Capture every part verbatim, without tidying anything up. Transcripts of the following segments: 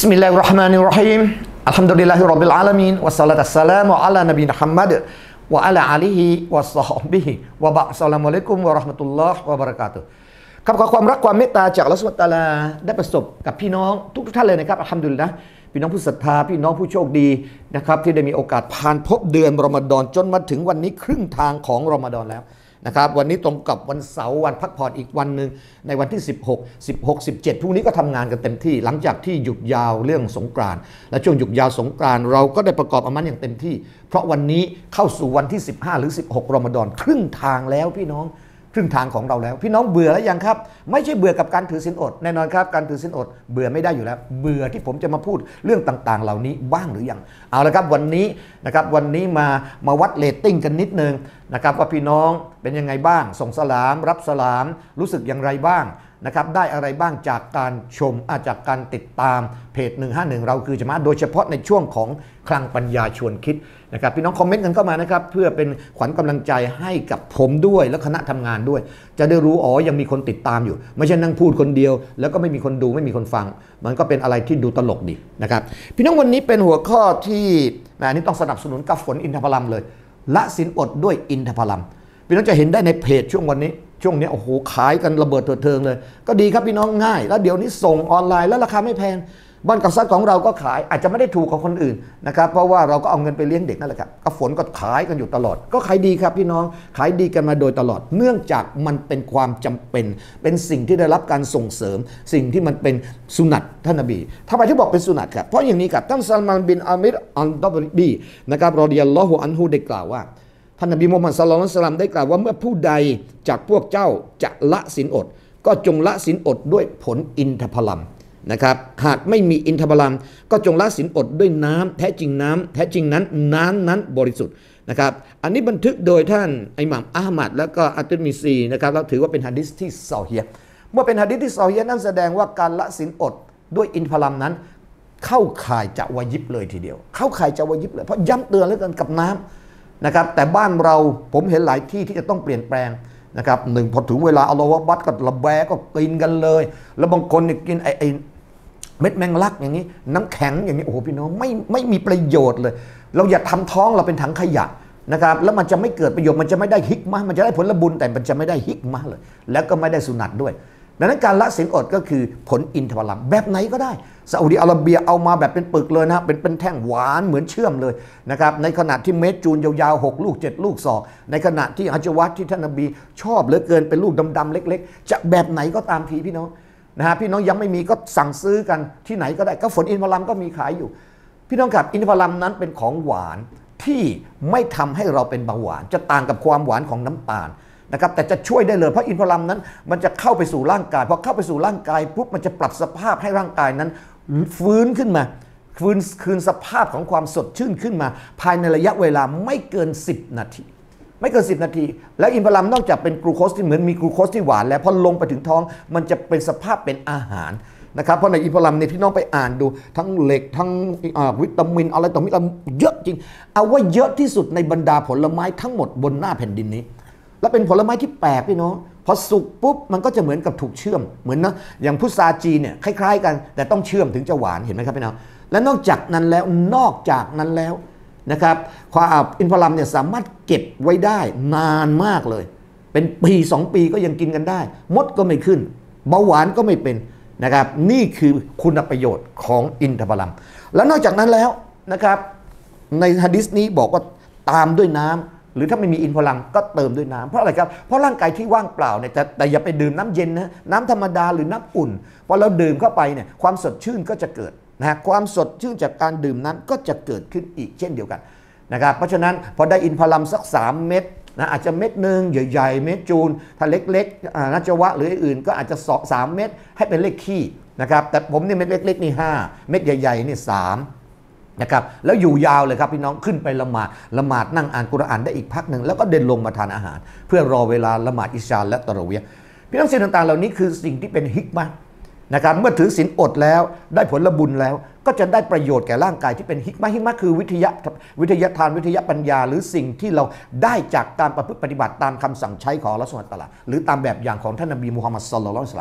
Bismillahirrahmanirrahim. Alhamdulillahirabbil alamin wassalatu wassalamu ala nabiyina Muhammad wa ala alihi washabbihi wa ba'd. Assalamualaikum warahmatullahi wabarakatuh ครับขอความรักความเมตตาจากอัลเลาะห์ซุบฮานะฮูวะตะอาลาได้ประสบกับพี่น้องทุกท่านเลยนะครับอัลฮัมดุลิลละห์พี่น้องผู้ศรัทธาพี่น้องผู้โชคดีนะครับที่ได้มีโอกาสผ่านพบเดือนรอมฎอนจนมาถึงวันนี้ครึ่งทางของรอมฎอนแล้วนะครับวันนี้ตรงกับวันเสาร์วันพักผ่อนอีกวันหนึ่งในวันที่สิบหก สิบหก สิบเจ็ดพรุ่งนี้ก็ทำงานกันเต็มที่หลังจากที่หยุดยาวเรื่องสงกรานต์และช่วงหยุดยาวสงกรานต์เราก็ได้ประกอบอามัลอย่างเต็มที่เพราะวันนี้เข้าสู่วันที่สิบห้าหรือสิบหกรอมฎอนครึ่งทางแล้วพี่น้องครึ่งทางของเราแล้วพี่น้องเบื่อแล้วยังครับไม่ใช่เบื่อกับการถือศีลอดแน่นอนครับการถือศีลอดเบื่อไม่ได้อยู่แล้วเบื่อที่ผมจะมาพูดเรื่องต่างๆเหล่านี้บ้างหรือยังเอาละครับวันนี้นะครับวันนี้มามาวัดเรตติ้งกันนิดนึงนะครับว่าพี่น้องเป็นยังไงบ้างส่งสลามรับสลามรู้สึกอย่างไรบ้างนะครับได้อะไรบ้างจากการชมอาจากการติดตามเพจหนึ่งห้าหนึ่งเราคือจะมาโดยเฉพาะในช่วงของคลังปัญญาชวนคิดนะครับพี่น้องคอมเมนต์กันเข้ามานะครับเพื่อเป็นขวัญกำลังใจให้กับผมด้วยและคณะทำงานด้วยจะได้รู้อ๋อยังมีคนติดตามอยู่ไม่ใช่นั่งพูดคนเดียวแล้วก็ไม่มีคนดูไม่มีคนฟังมันก็เป็นอะไรที่ดูตลกดีนะครับพี่น้องวันนี้เป็นหัวข้อที่อันนี้ต้องสนับสนุนกับฝนอินทผลัมเลยละศีลอดด้วยอินทผลัมพี่น้องจะเห็นได้ในเพจช่วงวันนี้ช่วงนี้โอ้โหขายกันระเบิดเถิดเทิงเลยก็ดีครับพี่น้องง่ายแล้วเดี๋ยวนี้ส่งออนไลน์แล้วราคาไม่แพงบ้านกับซัดของเราก็ขายอาจจะไม่ได้ถูกของคนอื่นนะครับเพราะว่าเราก็เอาเงินไปเลี้ยงเด็กนั่นแหละครับก็ฝนก็ขายกันอยู่ตลอดก็ขายดีครับพี่น้องขายดีกันมาโดยตลอดเนื่องจากมันเป็นความจำเป็นเป็นสิ่งที่ได้รับการส่งเสริมสิ่งที่มันเป็นสุนัตท่านนบีทำไมที่บอกเป็นสุนัตครับเพราะอย่างนี้ครับท่านซัลมานบินอามิรอัลดอบรีนะครับรอฎิยัลลอฮุอันฮุได้กล่าวว่าท่านนบีมุฮัมมัดศ็อลลัลลอฮุอะลัยฮิวะซัลลัมได้กล่าวว่าเมื่อผู้ใดจากพวกเจ้าจะละศีลอดก็จงละศีลอดด้วยผลอินทผลัมนะครับหากไม่มีอินทผลัมก็จงละศีลอดด้วยน้ำแท้จริงน้ำแท้จริงนั้นน้ำนั้นบริสุทธิ์นะครับอันนี้บันทึกโดยท่านอิหม่ามอะห์มัดแล้วก็อัตติรมิซีนะครับเราถือว่าเป็นหะดีษที่ซอฮีฮ์เมื่อเป็นหะดีษที่ซอฮีฮ์นั้นแสดงว่าการละศีลอดด้วยอินทผลัมนั้นเข้าข่ายจะวาญิบเลยทีเดียวเข้าข่ายจะวาญิบเลยเพราะย้ำเตือนเหลือเกินกับน้ำนะครับแต่บ้านเราผมเห็นหลายที่ที่จะต้องเปลี่ยนแปลงนะครับหนึ่งพอถึงเวลาอัลลอฮฺบัดก็ระแวก็กินกันเลยแล้วบางคนเนี่ยกินไอไอเม็ดแมงลักอย่างนี้น้ำแข็งอย่างนี้โอ้โหพี่น้องไม่ไม่มีประโยชน์เลยเราอย่าทำท้องเราเป็นถังขยะนะครับแล้วมันจะไม่เกิดประโยชน์มันจะไม่ได้ฮิกมะมันจะได้ผลบุญแต่มันจะไม่ได้ฮิกมะเลยแล้วก็ไม่ได้สุนัตด้วยดังนั้นการละศีลอดก็คือผลอินทผลัมแบบไหนก็ได้ซาอุดิอาระเบียเอามาแบบเป็นปึกเลยนะเป็นเป็นแท่งหวานเหมือนเชื่อมเลยนะครับในขณะที่เม็ดจูนยาวๆหกลูกเจ็ดลูกศอกในขณะที่อัจวัตที่ท่านนบีชอบเหลือเกินเป็นลูกดำๆเล็กๆจะแบบไหนก็ตามทีพี่น้องนะฮะพี่น้องยังไม่มีก็สั่งซื้อกันที่ไหนก็ได้ก็ฝนอินทผลัมก็มีขายอยู่พี่น้องครับอินทผลัมนั้นเป็นของหวานที่ไม่ทำให้เราเป็นเบาหวานจะต่างกับความหวานของน้ำตาลนะครับแต่จะช่วยได้เลยเพราะอินทผลัมนั้นมันจะเข้าไปสู่ร่างกายพอเข้าไปสู่ร่างกายปุ๊บมันจะปรับสภาพให้ร่างกายนั้นฟื้นขึ้นมาฟื้นคืนสภาพของความสดชื่นขึ้นมาภายในระยะเวลาไม่เกินสิบนาทีไม่เกินสิบนาทีแล้วอินทผลัมนอกจากเป็นกลูโคสที่เหมือนมีกลูโคสที่หวานแล้วพอลงไปถึงท้องมันจะเป็นสภาพเป็นอาหารนะครับเพราะในอินทผลัมเนี่ยพี่น้องไปอ่านดูทั้งเหล็กทั้งวิตามินอะไรต่อมีอะไรเยอะจริงเอาว่าเยอะที่สุดในบรรดาผลไม้ทั้งหมดบนหน้าแผ่นดินนี้แล้วเป็นผลไม้ที่แปลกพี่น้องพอสุกปุ๊บมันก็จะเหมือนกับถูกเชื่อมเหมือนนะอย่างพุทราจีนเนี่ยคล้ายๆกันแต่ต้องเชื่อมถึงจะหวานเห็นไหมครับพี่น้องและนอกจากนั้นแล้วนอกจากนั้นแล้วนะครับความอินทผลัมเนี่ยสามารถเก็บไว้ได้นานมากเลยเป็นปีสองปีก็ยังกินกันได้มดก็ไม่ขึ้นเบาหวานก็ไม่เป็นนะครับนี่คือคุณประโยชน์ของอินทผลัมแล้วนอกจากนั้นแล้วนะครับในหะดีษนี้บอกว่าตามด้วยน้ำหรือถ้าไม่มีอินทผลัมก็เติมด้วยน้ำเพราะอะไรครับเพราะร่างกายที่ว่างเปล่าเนี่ยแต่แต่อย่าไปดื่มน้ำเย็นนะน้ำธรรมดาหรือน้ำอุ่นพอเราดื่มเข้าไปเนี่ยความสดชื่นก็จะเกิดนะความสดชื่นจากการดื่มนั้นก็จะเกิดขึ้นอีกเช่นเดียวกันนะครับเพราะฉะนั้นพอได้อินทผลัมสักสามเม็ดนะอาจจะเม็ดหนึ่งใหญ่ๆเม็ดจูนถ้าเล็กๆนัจวะหรืออื่นก็อาจจะสองสามเม็ดให้เป็นเลขขี้นะครับแต่ผมนี่เม็ดเล็กๆนี่ห้าเม็ดใหญ่ๆนี่สามนะครับแล้วอยู่ยาวเลยครับพี่น้องขึ้นไปละหมาดละหมาดนั่งอ่านกุรอานได้อีกพักหนึ่งแล้วก็เดินลงมาทานอาหารเพื่อรอเวลาละหมาดอิชาและตะเราะวีห์พี่น้องสิ่งต่างๆเหล่านี้คือสิ่งที่เป็นฮิกมะห์นะครับเมื่อถือศีลอดแล้วได้ผลบุญแล้วก็จะได้ประโยชน์แก่ร่างกายที่เป็นฮิกมะห์ฮิกมะห์คือวิทยาวิทยาทานวิทยาปัญญาหรือสิ่งที่เราได้จากการประพฤติปฏิบัติตามคำสั่งใช้ของอัลเลาะห์ซุบฮานะฮูวะตะอาลาหรือตามแบบอย่างของท่านนบีมุฮัมมัดศ็อลลัลลอฮุอะลัยฮิวะซัลลัม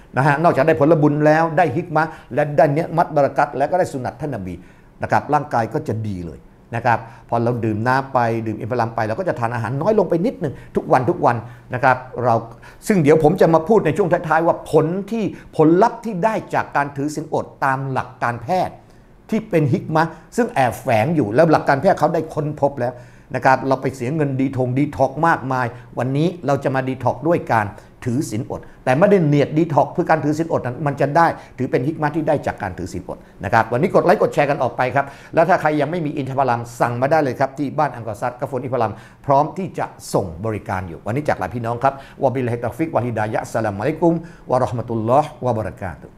นะฮะนอกจากได้ผลบุญแล้วได้ฮิกมะและได้เนี้ยมัดบารักัตแล้วก็ได้สุนัตท่านนบีนะครับร่างกายก็จะดีเลยนะครับพอเราดื่มน้ำไปดื่มอิมพลัมไปเราก็จะทานอาหารน้อยลงไปนิดหนึ่งทุกวันทุกวันนะครับเราซึ่งเดี๋ยวผมจะมาพูดในช่วงท้ายๆว่าผลที่ผลลัพธ์ที่ได้จากการถือศีลอดตามหลักการแพทย์ที่เป็นฮิกมะซึ่งแอบแฝงอยู่แล้วหลักการแพทย์เขาได้ค้นพบแล้วนะครับเราไปเสียเงินดีทงดีท็อกมากมายวันนี้เราจะมาดีท็อกด้วยการถือศีลอดแต่ไม่ได้เนียดดีท็อกเพื่อการถือศีลอดนั้นมันจะได้ถือเป็นฮิกมะที่ได้จากการถือศีลอดนะครับวันนี้กดไลค์กดแชร์กันออกไปครับแล้วถ้าใครยังไม่มีอินทผลัมสั่งมาได้เลยครับที่บ้านอังกอร์ซัดกาแฟอินทผลัมพร้อมที่จะส่งบริการอยู่วันนี้จากหลายพี่น้องครับวะบิลลาฮิตตอฟิกวะฮิดายะฮ์อัสสลามุอะลัยกุมวะเราะห์มะตุลลอฮ์วะบะเราะกาตุฮ์